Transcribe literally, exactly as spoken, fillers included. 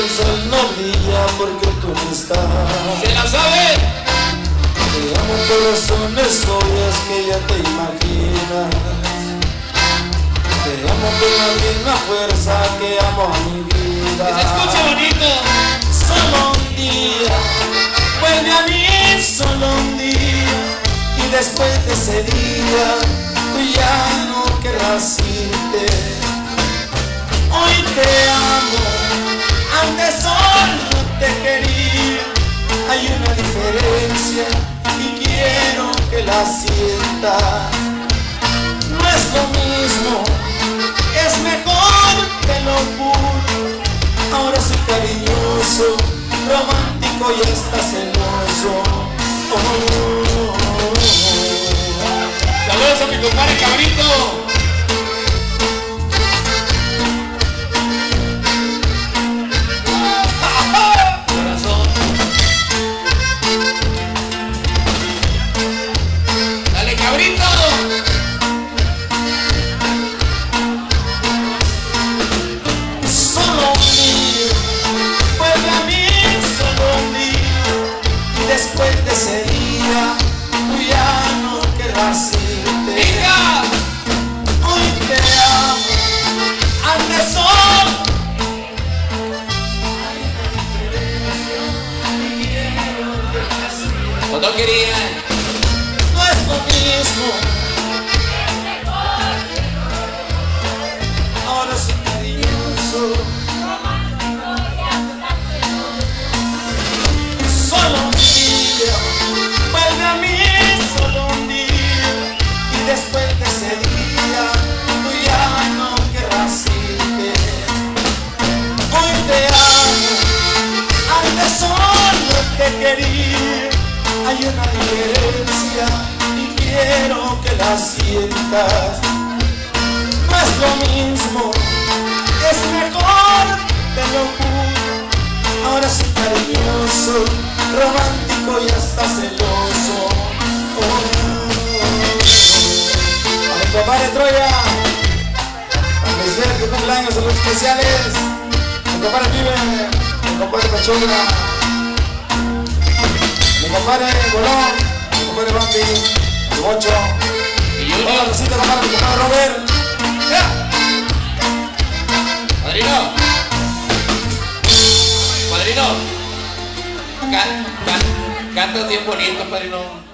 el sol no brilla porque tú no estás. ¡Se la sabe! Te amo por razones obvias que ya te imaginas. Te amo con la misma fuerza que amo a mi vida. ¡Que se escuche bonito! Solo un día, vuelve a mí solo un día. Y después de ese día, tú ya no querrás irte. Hoy te amo, antes solo te quería. Hay una diferencia y quiero que la sientas. No es lo mismo, es mejor, te lo juro. Ahora soy cariñoso, romántico y hasta celoso. Oh, oh, oh, oh. Saludos a mi compadre Cabrito. Corazón. Dale, Cabrito. Solo un día, vuelve a mí solo un día. Y después de ese día, tú ya no querrás irte. ¡Venga! Hoy te amo, antes solo. ¿O no querían? No es lo mismo. Ahora soy cariñoso. Solo un día, vuelve a mí solo un día. Y después de ese día, tú ya no querrás irte. Hoy te amo, antes solo te quería. Hay una diferencia y quiero que la sientas. No es lo mismo, es mejor, te lo juro. Ahora soy cariñoso, romántico y hasta celoso. Oh, oh, oh. A mi compadre Troya, a mis ver que cumpleaños, saludos especiales. Mi compadre Vive, mi compadre Pachonga, mi compadre Bolón, mi compadre Bambi, mi Bocho, Y toda la Junior. recita para mi compadre Robert. ¡Ya! Padrino. Padrino. Can, can, cantas bien bonito, padrino.